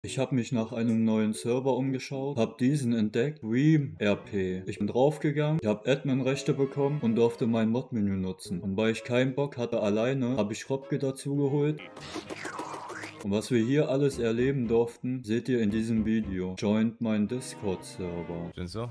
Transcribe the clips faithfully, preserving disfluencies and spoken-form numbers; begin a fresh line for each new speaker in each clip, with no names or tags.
Ich habe mich nach einem neuen Server umgeschaut, habe diesen entdeckt, Dream R P. Ich bin draufgegangen, ich habe Admin-Rechte bekommen und durfte mein Mod-Menü nutzen. Und weil ich keinen Bock hatte alleine, habe ich Robke dazu geholt. Und was wir hier alles erleben durften, seht ihr in diesem Video. Joint mein Discord-Server.
Sind so?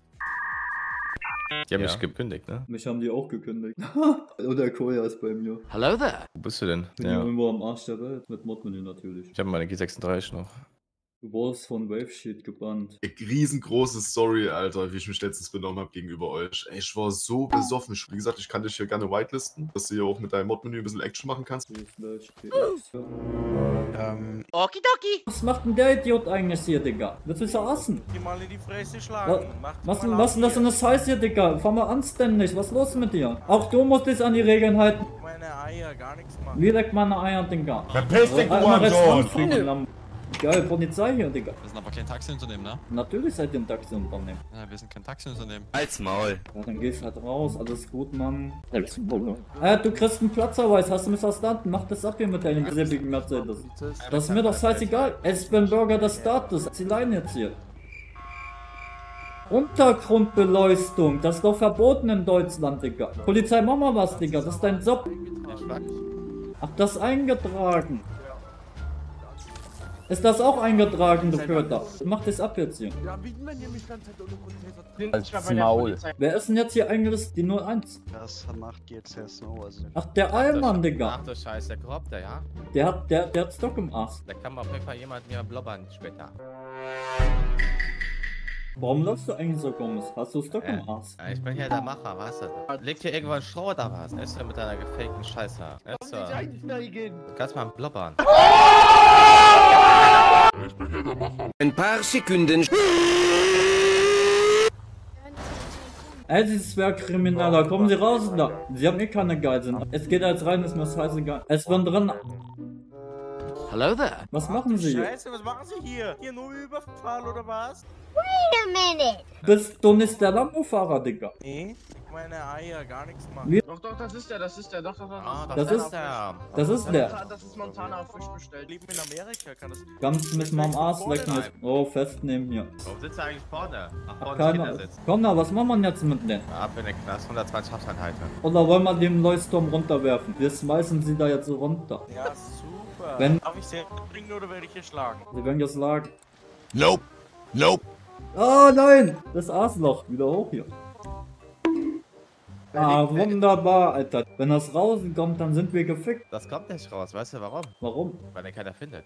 Die haben
Ja.
mich gekündigt, ne?
Mich haben die auch gekündigt. Und der Koya ist bei mir.
Hello there.
Wo bist du denn?
Ich bin
Ja.
ja irgendwo am Arsch der Welt, mit Mod-Menü natürlich.
Ich habe meine G sechsunddreißig noch.
Du wurdest von Wavesheet gebannt.
Riesengroße Story, Alter, wie ich mich letztens benommen habe gegenüber euch. Ey, ich war so besoffen. Wie gesagt, ich kann dich hier gerne whitelisten, dass du hier auch mit deinem Mod-Menü ein bisschen Action machen kannst.
Ähm,
Okidoki.
Was macht denn der Idiot eigentlich hier, Digga? Willst du verarschen?
Die mal in die Fresse
Was,
schlagen. Macht
was,
mal
was denn das für eine Scheiße hier, Digga? Fahr mal anständig. Was ist los mit dir? Auch du musst dich an die Regeln halten.
meine Eier, gar nichts machen.
Wie leckt meine Eier, Digga?
Verpiss dich, du
Einmal rechts
Hurensohn!
ranfliegen, dann- Geil, Polizei hier, Digga.
Wir sind aber kein Taxiunternehmen, ne?
Natürlich seid ihr ein Taxiunternehmen.
Ja, wir sind kein Taxiunternehmen.
Halt's Maul.
Ja, dann gehst halt raus, alles gut, Mann. Äh, du kriegst einen Platzverweis, hast du mich verstanden? Mach das ab hier mit deinem silbigen Mercedes. Das ist mir doch scheißegal. Ich bin Bürger des Staates. Zieh Leine jetzt hier. Untergrundbeleuchtung, das ist doch verboten in Deutschland, Digga. Polizei, mach mal was, Digga, das ist dein Job. Ach, das ist eingetragen. Ist das auch eingetragen, du Köter? Mach das ab jetzt hier.
als Maul.
Wer ist denn jetzt hier eingelistet? Die null eins.
Das macht jetzt Herr Snow, also.
Ach, der Allmann, Digga.
Ach du Scheiße, der Korrupter, ja?
Der hat, der, der hat Stock im Arsch.
Da kann man auf jeden Fall jemand mir blobbern später.
Warum läufst du eigentlich so komisch? Hast du Stock
Äh,
im Arsch?
ja, ich bin hier der Macher, weißt du? Legt hier irgendwo ein Stroh oder was? Ist du mit deiner gefakten Scheiße? Ist du? Du kannst mal blobbern.
Ein paar Sekunden.
Ey, dieses Zwergkrimineller, kommen Sie raus da. Sie haben eh keine Geiseln. Es geht jetzt rein, ist mir scheißegal. Es wird drin.
Hello there.
Was machen Sie hier?
Scheiße, was machen Sie hier? Hier nur Überfall oder was?
Bist du nicht der Lambo-Fahrer, Digga?
Nee, meine Eier, gar nichts machen.
Wie?
Doch, doch, das ist der, das ist der, doch, doch, doch.
Ah,
Das ist-
der.
Das ist der.
Das ist Montana auf Fisch bestellt.
Leben in Amerika, kann das.
Kannst du mich mal am Arsch lecken jetzt. Oh, festnehmen hier.
Warum sitzt er eigentlich vorne? Ach, vorne ist
Keiner.
Kindersitz.
Komm da, was machen wir denn jetzt mit denen?
Ab in den Knast, hundertzwanzig Hafteinheiten.
Oder wollen wir den Leuchtturm runterwerfen? Wir schmeißen sie da jetzt so runter.
Ja, super.
Wenn-
Darf ich sehr bringen oder werde ich hier schlagen?
Sie werden geschlagen.
Nope. Nope.
Oh nein! Das Arschloch. Wieder hoch hier. Ah, wunderbar, Alter. Wenn das rauskommt, dann sind wir gefickt.
Das kommt nicht raus, weißt du warum?
Warum?
Weil den keiner findet.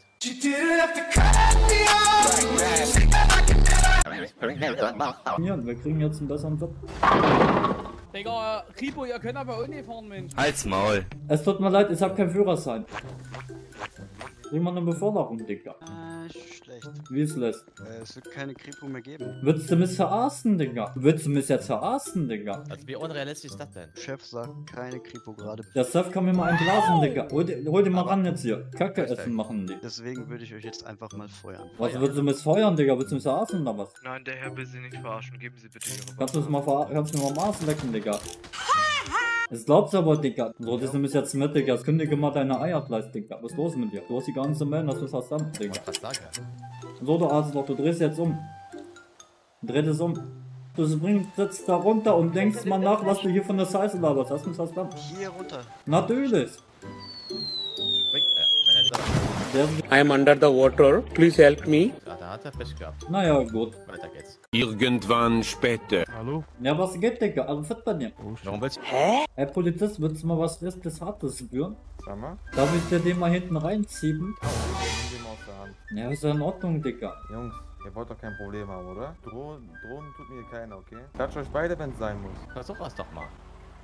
Ja, wir kriegen jetzt einen besseren Job.
Digga, Kripo, ihr könnt aber ohne fahren, Mensch.
Halt's Maul.
Es tut mir leid, ich habe keinen Führerschein. Bring mal eine Beförderung, Digga.
Äh, schlecht.
Wie es lässt.
Äh, es wird keine Kripo mehr geben.
Willst du mich verarschen, Digga? Willst du mich jetzt verarschen, Digga?
Also wie unrealistisch ist das denn?
Chef sagt keine Kripo gerade.
Der Chef kann mir mal einblasen, Digga. Hol, dir- hol dir mal ran jetzt hier. Kacke
Hashtag.
essen machen die.
Deswegen würde ich euch jetzt einfach mal feuern.
Was, willst du mich feuern, Digga? Willst du mich verarschen oder was?
Nein, der Herr will Sie nicht verarschen. Geben Sie bitte Ihre
Kannst du mich mal ver kannst du mir mal am Arsch lecken, Digga? Das glaubst du aber, Digga. So, das nimmst jetzt mit, Digga. Jetzt kündige mal deine Eier gleich, Digga. Was ist los mit dir? Du hast die gar nicht zu melden, dass du es verstanden, Digga.
Was sag ich?
So, du Arschloch, du drehst jetzt um. Dreh das um. Du springst jetzt da runter und denkst mal nach, was du hier von der Scheiße laberst. Hast du mich verstanden?
Hier runter.
Natürlich.
Springt er. Wenn er nicht
Der,
I'm under the water. Please help me.
Ah, da hat er Pech gehabt.
naja, gut.
Weiter geht's.
Irgendwann später.
Ja, was geht, Digga? Also fit bei dir.
Warum willst du?
Hey, Polizist, willst du mal was richtig Hartes spüren?
Sag mal.
Darf ich dir den mal hinten reinziehen?
Nimm den mal aus der Hand.
Ja, ist ja in Ordnung, Digga.
Jungs, ihr wollt doch kein Problem haben, oder? Drohen, drohen tut mir keiner, okay? Klatscht euch beide, wenn es sein muss.
Versuch es doch mal.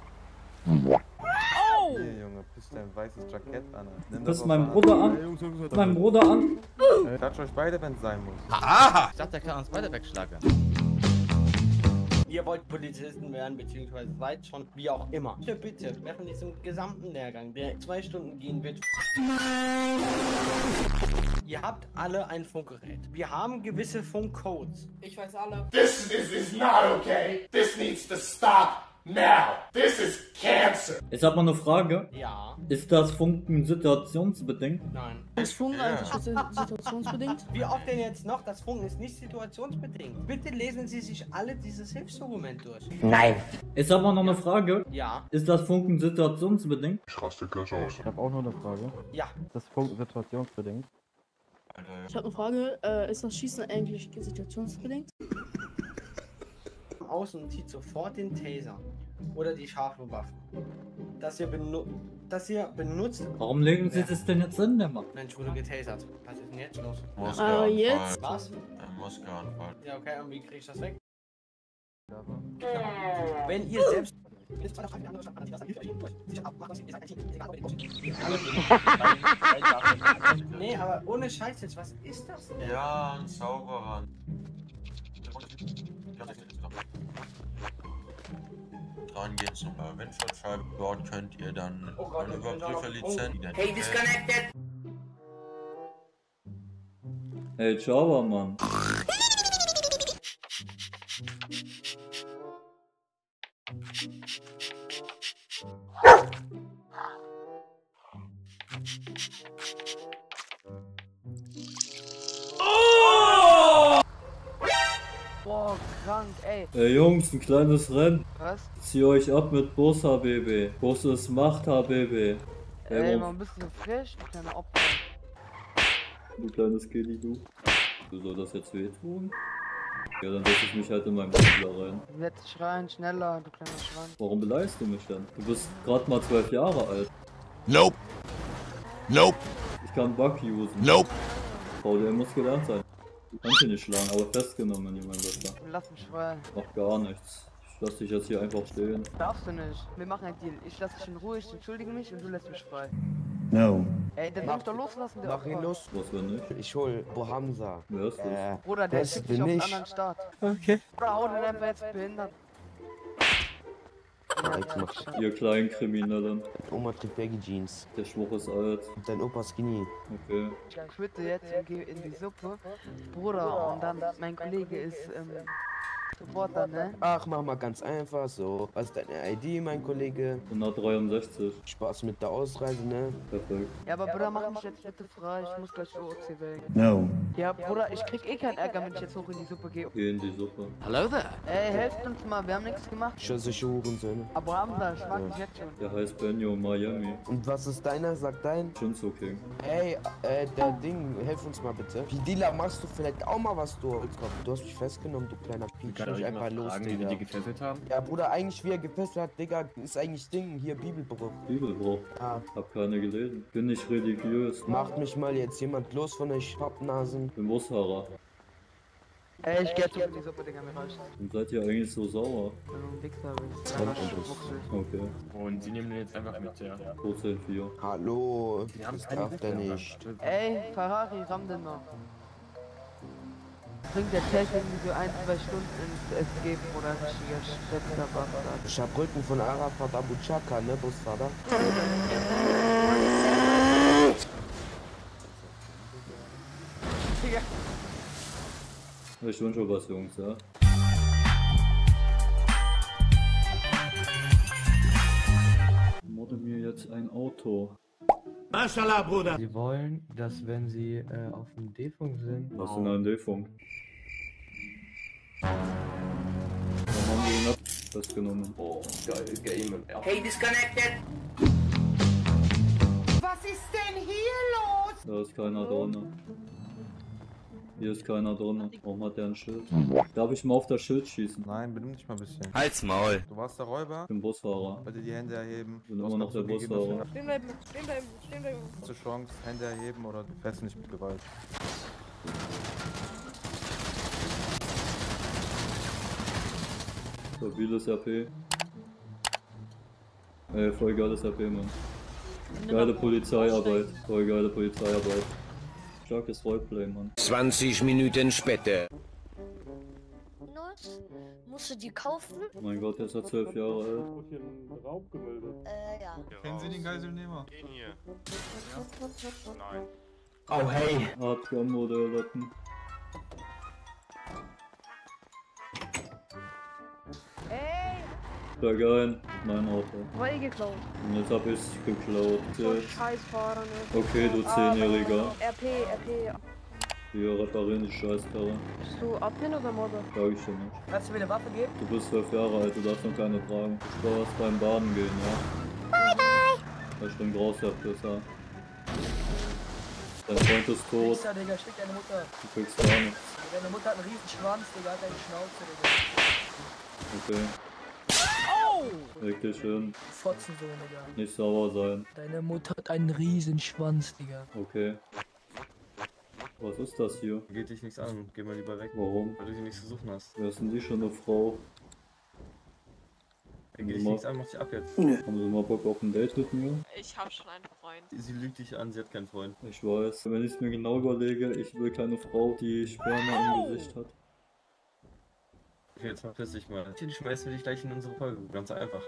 Hier, Junge, piss dein weißes Jackett an. Nimm
Piss
aus
meinen
der
Bruder
Hand.
an.
Ey, Jungs, Jungs, Jungs.
Mein Bruder an.
Klatscht euch beide, wenn es sein muss.
Ich dachte, der kann uns beide wegschlagen.
Ihr wollt Polizisten werden, beziehungsweise seid schon, wie auch immer. Bitte, bitte, während diesem gesamten Lehrgang, der zwei Stunden gehen wird. Ihr habt alle ein Funkgerät. Wir haben gewisse Funkcodes.
Ich weiß alle.
This is not okay. This needs to stop
Jetzt hat man eine Frage.
Ja.
Ist das Funken situationsbedingt?
Nein.
Das Funken eigentlich situationsbedingt.
Wie oft denn jetzt noch? Das Funken ist nicht situationsbedingt. Bitte lesen Sie sich alle dieses Hilfsdokument durch.
Jetzt hat man noch eine Frage.
Ja.
Ist das Funken situationsbedingt?
Ich habe auch noch eine Frage.
Ja.
Das Funk situationsbedingt.
Ich habe eine Frage. Äh, ist das Schießen eigentlich situationsbedingt?
Außen zieht sofort den Taser oder die scharfe Waffe. Das hier, benu das hier benutzt.
Warum legen Sie das denn jetzt hin, der Mann?
Mensch, wurde getasert. Was ist denn jetzt los?
Äh, jetzt?
Was?
Ein Muskelanfall.
Ja, okay, und wie krieg ich das weg? Wenn ihr selbst. Nee, aber ohne Scheiß jetzt, was ist das denn?
Ja, ein Zauberer. Dran gehen zum Windschutzscheibe. Dort könnt ihr dann
Oh Gott,
eine
ich bin da noch-
Überprüferlizenz.
Hey, disconnected!
Hey, Java, Mann.
Boah, krank, ey.
Ey Jungs, ein kleines Rennen.
Was?
Zieh euch ab mit Bus H B B. Bus ist Macht H B B. Ey, warum-
bist du frisch, du kleiner Opfer.
du kleines Kitty, du. Du soll das jetzt wehtun? Ja, dann setze ich mich halt in meinen Künstler rein.
Du wirst schreien, schneller, du kleiner Schwanz.
Warum beleidigst du mich denn? Du bist gerade mal zwölf Jahre alt.
Nope. Nope.
Ich kann Bug usen.
Nope.
V D M muss gelernt sein. Du kannst ihn nicht schlagen, aber festgenommen, mein Bester.
Lass mich frei.
Mach gar nichts. Ich lass dich jetzt hier einfach stehen.
Darfst du nicht. Wir machen einen Deal. Ich lass dich in Ruhe, ich entschuldige mich und du lässt mich frei.
No.
Ey, dann darf doch loslassen, der
Mach ihn
Opfer.
los.
Was, wenn nicht?
Ich hol Bohamza.
Wer ist das?
Äh,
Bruder, der
Das
schickt
bin
dich auf einen
ich.
anderen Start.
Okay.
Bruder, hau den einfach jetzt behindert.
Ja, jetzt mach ich.
Ihr kleinen Kriminellen.
Oma trägt Baggy Jeans.
Der Schwuch ist alt.
Dein Opa Skinny.
Okay.
Ich schwitte jetzt und gehe in die Suppe. Bruder, und dann, mein Kollege ist, ähm, Supporter, ne?
Ach, mach mal ganz einfach so. Was ist deine I D, mein Kollege?
hundertdreiundsechzig.
Spaß mit der Ausreise, ne?
Perfekt.
Ja, aber Bruder, mach mich jetzt bitte frei, ich muss gleich O O C weg.
No.
Ja, Bruder, ich krieg eh keinen Ärger, wenn ich jetzt hoch in die Suppe gehe.
Geh in die Suppe.
Hello there.
Ey, helft uns mal, wir haben nichts gemacht.
Ich höre solche Hurensöhne.
Aber Hamza, ich mag dich jetzt schon.
Der heißt Benjo Miami.
Und was ist deiner? Sag dein.
Shinzo King.
Ey, äh, der Ding, helf uns mal bitte. Wie Dealer machst du vielleicht auch mal was, du Holzkopf? Du hast mich festgenommen, du kleiner Piep. Stell dich einfach los, Digga.
die gefesselt haben?
Ja, Bruder, eigentlich wie er gefesselt hat, Digga, ist eigentlich Ding, hier Bibelbruch.
Bibelbruch.
Ja.
Hab keine gelesen. Bin nicht religiös.
Macht mich mal jetzt jemand los von euch Pappnasen.
Bin Busfahrer.
Ey, ich geh jetzt hoch in die Suppe, Digga, mir reicht's.
Und seid ihr eigentlich so sauer?
Ich bin ein Wichser, bin ich.
Trennt
Einfach
uns.
schwuchselig.
Okay.
Und sie nehmen den jetzt einfach mit, ja.
vierzehn vier.
Hallo,
haben
das
keine
darf der
Hilfe.
nicht.
Ey, Ferrari, ramm den noch. Bringt der Test irgendwie so ein, zwei Stunden ins S G, oder richtiger Schwätzer Bastard.
Ich hab Rücken von Arafat Abu Chaka, ne, Busfahrer?
Digga.
Ich wünsche euch was, Jungs, ja? Morde mir jetzt ein Auto.
Mashallah, Bruder!
Sie wollen, dass wenn sie äh, auf dem D-Funk sind.
Was denn ein D-Funk? Warum haben wir ihn ab festgenommen? Oh, geil, Game.
Hey, disconnected!
Was ist denn hier los?
Da ist keiner drin. Hier ist keiner drin. Warum hat der ein Schild? Darf ich mal auf das Schild schießen?
Nein, benimm dich mal ein bisschen.
Halt's Maul!
Du warst der Räuber?
Ich bin Busfahrer.
Bitte die Hände erheben.
Ich bin
Du
immer
hast
noch
auch
der
zugegeben,
Busfahrer.
dass
Stehen bleiben, stehen bleiben, stehen bleiben.
du Letzte Chance, Hände erheben oder du fährst nicht mit Gewalt.
Stabiles R P. Ey, voll geiles R P, Mann. Geile Polizeiarbeit. Voll geile Polizeiarbeit. Starkes Roleplay, Mann.
zwanzig Minuten später.
Nuss? Musst du die kaufen?
Mein Gott, der ist ja zwölf Jahre alt.
Äh, ja.
Kennen Sie den Geiselnehmer?
Den hier. Nein.
Oh, hey!
Hardcore-Modell-Lotten.
Ey!
Steig ein, mein Auto.
War eh geklaut.
Und jetzt hab ich's geklaut.
So
Jetzt.
Scheißfahrer, ne?
Okay, du Zehnjähriger.
R P, R P.
Wir reparieren die Scheißkarre.
Bist du Admin oder Modder?
Sag ich dir nicht.
Kannst du mir eine Waffe geben?
Du bist zwölf Jahre alt, du darfst noch keine tragen. Spaß beim Baden gehen, ja? Bye bye! Ich bin raus, Herr Pisser. Dein Freund ist tot.
Pisser, Digga, schick deine Mutter.
Du kriegst gar nichts.
Deine Mutter hat einen riesen Schwanz, Digga, hat deine Schnauze, Digga.
Okay.
Oh!
Leg dich hin.
Fotzensohn, Digga.
Nicht sauer sein.
Deine Mutter hat einen riesen Schwanz, Digga.
Okay. Was ist das hier?
Geht dich nichts an, geh mal lieber weg.
Warum?
Weil du sie nichts zu suchen hast.
Wer ist denn die schon, eine Frau?
Geht dich nichts an, mach dich ab jetzt.
Haben Sie mal Bock auf ein Date mit mir?
Ich hab schon einen Freund.
Sie lügt dich an, sie hat keinen Freund.
Ich weiß. Wenn ich es mir genau überlege, ich will keine Frau, die Sperma im Gesicht hat.
Okay, jetzt verpiss dich mal. Hier schmeißen wir dich gleich in unsere Folge. Ganz einfach.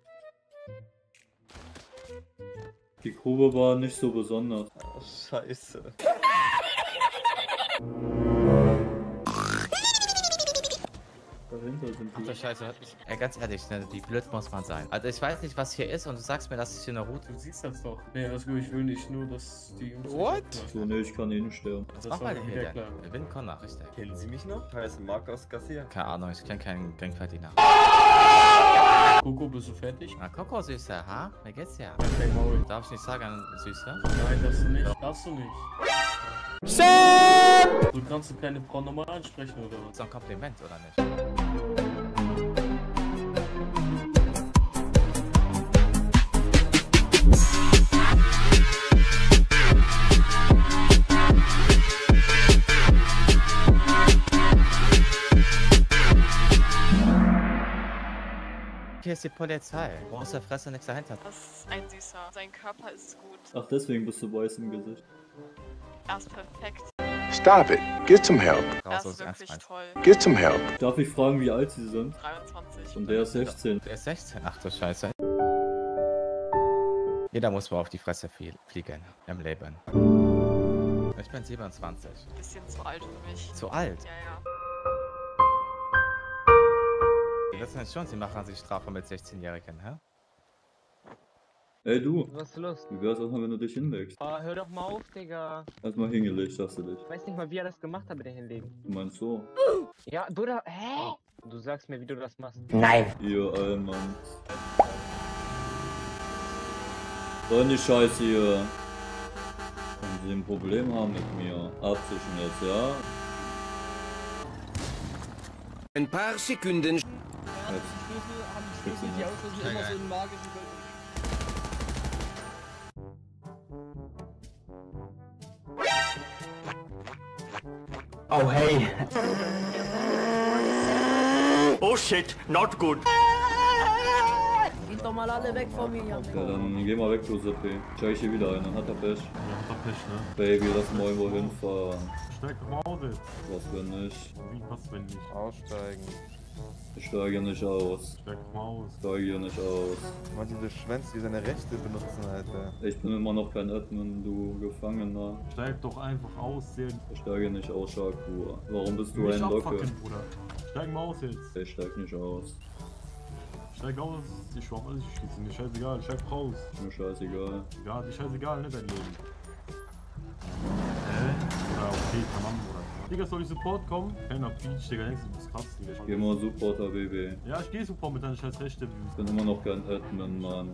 Die Grube war nicht so besonders.
Oh, scheiße.
Dahinter sind
Ach
die.
du Scheiße, ey, ganz ehrlich, ne, wie blöd muss man sein? Also ich weiß nicht, was hier ist und du sagst mir, das ist hier eine Route.
Du siehst das doch. Nee, also ich will nicht nur, dass die Jungs...
What?
So, nee, ich kann eh nicht sterben.
Was
Das
macht
war
man
mir
hier denn?
klar.
Ich bin Connor, richtig.
Kennen Sie mich noch? Heißt Marc aus Garcia.
Keine Ahnung, ich kenne keinen Gangverdiener.
Coco, bist du fertig?
Na, Coco, Süße, ha? Mir geht's ja.
Hey, Maul.
Darf ich nicht sagen, Süße?
Nein, darfst du nicht. Darfst du nicht. Du kannst du keine Frau normal ansprechen, oder was?
So ein Kompliment, oder nicht? Hier ist die Polizei. Aus der Fresse nichts dahinter.
Das ist ein Süßer. Sein Körper ist gut.
Ach, deswegen bist du weiß im Gesicht.
Er ist perfekt.
Stop it. Get some help.
Er
Raus
ist
aus
wirklich
Ernst.
toll.
Get some help.
Darf ich fragen, wie alt sie sind?
dreiundzwanzig.
Und der ist sechzehn.
Der ist sechzehn. Ach du Scheiße. Jeder muss mal auf die Fresse flie fliegen im Leben. Ich bin siebenundzwanzig.
Bisschen zu alt für mich.
Zu alt?
Ja, ja.
Das ist schon, sie machen sich Strafe mit sechzehnjährigen, hä?
Ey du,
Was ist los?
wie wär's auch mal, wenn du dich hinlegst?
Ah, hör doch mal auf, Digga.
Erstmal hingelegt, sagst du dich.
Ich weiß nicht mal, wie er das gemacht hat mit dem Hinlegen.
Du meinst so?
Ja, Bruder, hä? Du sagst mir, wie du das machst.
Ihr Allmann. So eine Scheiße hier. Wenn Sie ein Problem haben mit mir, abzischen jetzt, ja?
Ein paar Sekunden.
Jetzt. Spitze nicht.
immer so einen magischen
Oh, hey.
Oh shit, not good.
Geht doch mal alle weg von mir.
Ja, dann geh mal weg, du Sippy. Steig ich hier wieder ein, dann hat er Pech.
Ja, Pech, ne?
Baby, lass mal irgendwo hinfahren.
Steig doch mal aus jetzt.
Was wenn nicht?
Wie, was, wenn nicht?
Aussteigen.
Ich steige nicht aus.
Steig doch mal aus.
Ich steige hier nicht aus.
Mal diese Schwänze, die seine Rechte benutzen, Alter.
Ich bin immer noch kein Admin, du Gefangener.
Steig doch einfach aus, sehr.
Ich steige nicht aus, Shakur. Warum bist du
Nicht
ein Locke?
abfucken, Bruder. Steig mal aus jetzt.
Ich steig nicht aus.
Steig aus, ich schwach alles, ich schieße nicht. Scheißegal, steig raus.
Mir scheißegal.
Ja, dir scheißegal, ne, dein Leben. Hä? Oder okay, kann man, oder? Digga, soll ich Support kommen? Keiner Beach, Digga, denkst du, du bist krass, Digga.
Geh mal Supporter, Baby.
Ja, ich geh Support mit deinen scheiß Rechte.
Ich bin immer noch kein Admin, Mann.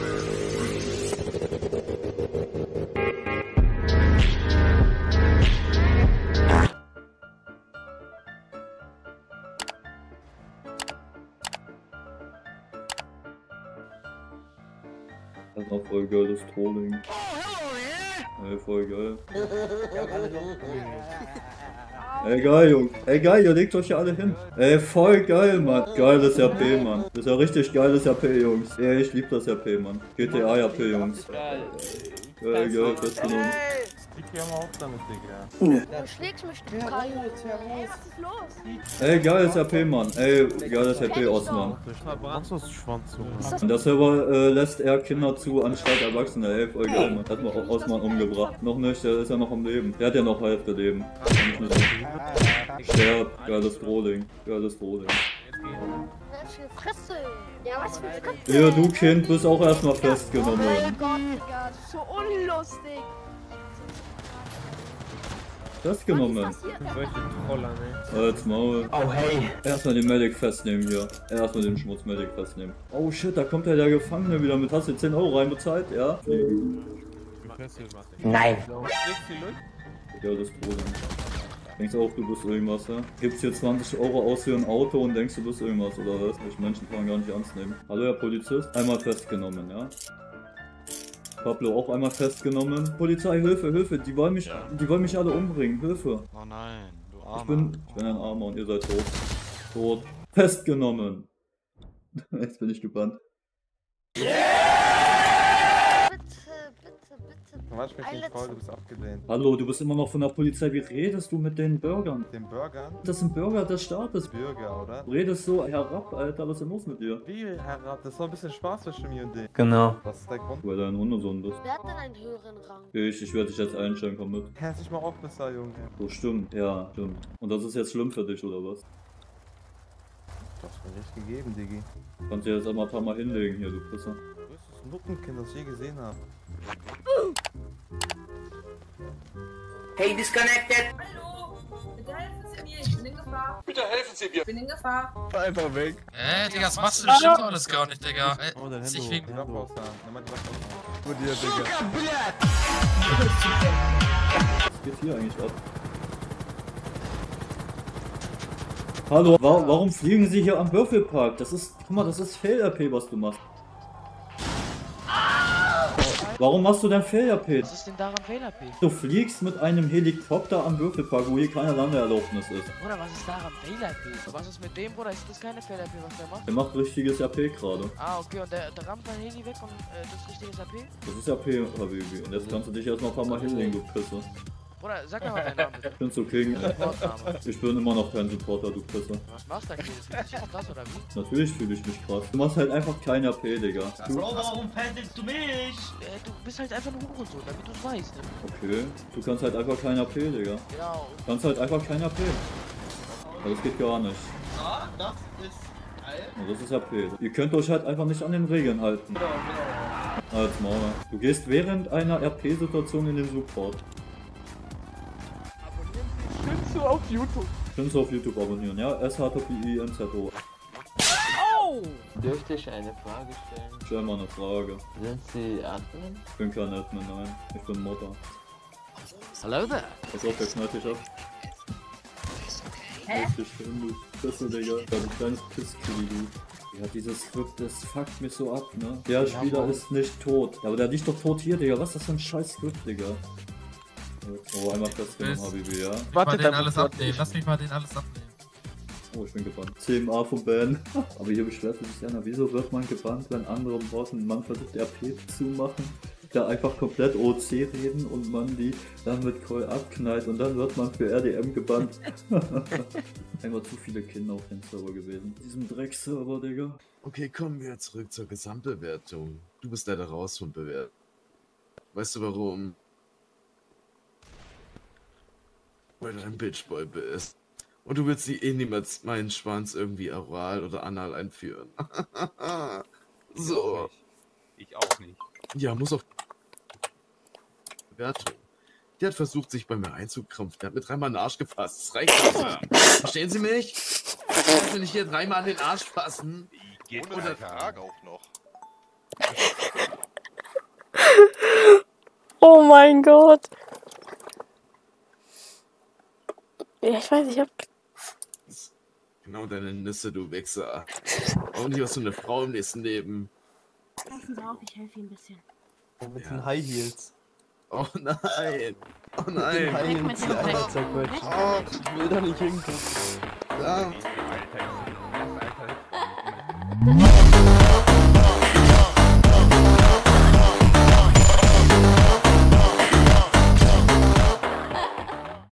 Das war voll geil, das Trolling. Ey, voll geil. Ey, geil, Jungs. Ey, geil, ihr legt euch ja alle hin. Ey, voll geil, Mann. Geiles R P, Mann. Das ist ja richtig geiles R P, Jungs. Ey, ich lieb das R P, Mann. G T A R P, Jungs. Geil, geil, festgenommen.
Ich geh mal auf damit, Digga.
Du schlägst mich, du Kai. Ey, was ist los?
Ey, geiles R P, Mann. Ey, geiles R P, Osman.
Was ist Schwanz,
Und der Server äh, lässt eher Kinder zu, anstatt Erwachsene. Ey, voll geil, Mann. Hat man auch Osman umgebracht. Noch nicht, der ist ja noch am Leben. Der hat ja noch Hälfte Leben. Sterb, geiles Trolling. Geiles Trolling.
die Fresse. Ja, was für ein Skript?
Ja, du Kind bist auch erstmal
Oh
festgenommen.
mein Gott, Digga, das ist so unlustig.
Festgenommen.
Solche Troller, ne?
Halt's Maul.
Oh, hey.
Erstmal den Medic festnehmen hier. Erstmal den Schmutz-Medic festnehmen. Oh shit, da kommt ja der Gefangene wieder mit. Hast du zehn Euro reinbezahlt? Ja?
Nein.
Ja, das Problem. Denkst du auch, du bist irgendwas, ja? Gibst hier zwanzig Euro aus für ein Auto und denkst, du bist irgendwas, oder was? Ich Menschen kann man gar nicht ernst nehmen. Hallo, Herr Polizist. Einmal festgenommen, ja? Pablo auch einmal festgenommen. Polizei, Hilfe, Hilfe. Die wollen mich, ja. die wollen mich alle umbringen. Hilfe.
Oh nein, du Armer.
Ich bin, ich bin ein Armer und ihr seid tot. Tot. Festgenommen. Jetzt bin ich gebannt.
Quatsch mich nicht voll, du bist abgelehnt.
Hallo, du bist immer noch von der Polizei. Wie redest du mit den Bürgern?
Den Bürgern?
Das sind Bürger des Staates.
Bürger, oder?
Du redest so herab, Alter. Was ist denn los mit dir?
Wie herab? Das ist doch ein bisschen Spaß zwischen mir und dir.
Genau.
Was ist der Grund?
Weil du ein Hundesohn bist.
Wer hat denn einen höheren Rang?
Ich, ich werde dich jetzt einstellen, komm mit.
Herzlich mal auf, Mister Junge.
So, stimmt. Ja, stimmt. Und das ist jetzt schlimm für dich, oder was?
Du hast mir recht gegeben, Diggi.
Kannst du jetzt einmal ein paar Mal hinlegen hier, du Pisser.
Du bist das Nuppenkind, das ich je gesehen habe.
Hey, disconnected!
Hallo! Bitte helfen Sie mir, ich bin in Gefahr.
Bitte helfen Sie mir!
Ich bin in Gefahr.
Einfach weg.
Äh, Digga, das machst du bestimmt alles gar nicht, Digga. Äh,
Oh, dein
sich
Hemd
wegen...
Die Waffe aussagen. Nimm mal die Waffe aussagen. Vor dir, Digga.
Was geht hier eigentlich ab? Hallo, wa warum fliegen Sie hier am Würfelpark? Das ist, guck mal, das ist Fail-R P, was du machst. Warum machst du denn Fail-R P?
Was ist denn daran Fail-R P?
Du fliegst mit einem Helikopter am Würfelpark, wo hier keine Landeerlaubnis ist.
Bruder, was ist daran Fail-R P? Was ist mit dem, Bruder? Ist das keine Fail-R P, was der macht?
Der macht richtiges R P gerade.
Ah, okay, und der, der rammt dein Heli weg und äh, das ist richtiges R P?
Das ist R P, Habibi. Und jetzt kannst du dich erstmal ein paar Mal hinlegen, du Pisse.
Bruder, sag mal deinen Namen bitte.
Ich bin so King. Ich bin immer noch kein Supporter, du Pisse.
Was machst du da, Kid? Fühlst du dich krass oder wie?
Natürlich fühle ich mich krass. Du machst halt einfach kein R P, Digga. Du,
Bro, warum fändest du mich?
Äh, du bist halt einfach ein Hurensohn, damit du es weißt. Ne?
okay, du kannst halt einfach kein R P, Digga.
Ja,
Du kannst halt einfach kein R P. Aber das geht gar nicht.
Ah, das ist geil.
Und das ist R P. Ihr könnt euch halt einfach nicht an den Regeln halten. Als Maul. Du gehst während einer R P-Situation in den Support.
Findest du auf YouTube?
Kannst du auf YouTube abonnieren, ja? S H T P I N Z O.
Oh!
Dürfte ich eine Frage stellen?
Stell mal eine Frage.
Sind Sie Admin?
Ich bin kein Admin, nein. Ich bin Mutter.
Hello there!
Pass auf, der knallt dich ab.
Hä?
Richtig schön, du Pisse, Digga. Ja, du kleines Pisskili, du. Ja, dieses Skript, das fuckt mich so ab, ne? Der Spieler ist nicht tot. Ja, aber der liegt doch tot hier, Digga. Was ist das für ein scheiß Skript, Digga? Oh, einmal festgenommen, Habibi, ja?
Warte,
den alles abnehmen. Lass mich mal den alles abnehmen.
Oh, ich bin gebannt. C M A vom Ban. Aber hier beschwert sich einer, wieso wird man gebannt, wenn andere Worten man versucht R P zu machen, da einfach komplett O C reden und man die dann mit Call abknallt und dann wird man für R D M gebannt. Einmal zu viele Kinder auf dem Server gewesen. Diesem Dreckserver, Digga.
Okay, kommen wir zurück zur Gesamtbewertung. Du bist leider raus von Bewertung. Weißt du warum? Weil du ein Bitchboy bist. Und du willst sie eh niemals meinen Schwanz irgendwie oral oder anal einführen. So.
Ich auch nicht.
Ja, muss auch. Bewertung. Der hat versucht, sich bei mir einzukrampfen. Der hat mir dreimal in den Arsch gefasst. Das reicht nicht. Verstehen Sie mich? Ich will nicht hier dreimal an den Arsch fassen.
Geht mit der Frage auch noch.
Oh mein Gott. Ja, ich weiß, ich hab...
Genau deine Nüsse, du Wichser. Auch nicht was für eine Frau im nächsten Leben.
Passen Sie auf, ich helfe Ihnen ein bisschen.
Oh, mit den High Heels.
Oh nein. Oh
Mit den
nein.
High Heels, die Eier zerquetschen. Oh, ich will da nicht hingucken.
Ja.
Alter,